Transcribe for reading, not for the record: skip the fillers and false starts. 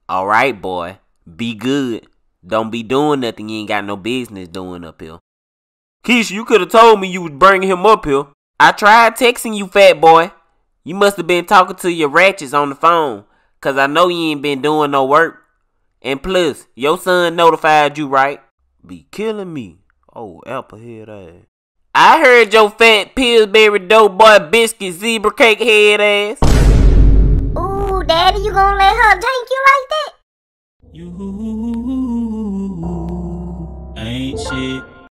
Alright, boy. Be good. Don't be doing nothing you ain't got no business doing up here. Keisha, you could have told me you was bringing him up here. I tried texting you, fat boy. You must have been talking to your ratchets on the phone. Cause I know you ain't been doing no work. And plus, your son notified you, right? Be killing me. Oh, applehead ass. I heard your fat Pillsbury Doughboy biscuit zebra cake head ass. Ooh, Daddy, you gonna let her tank you like that? You ain't shit.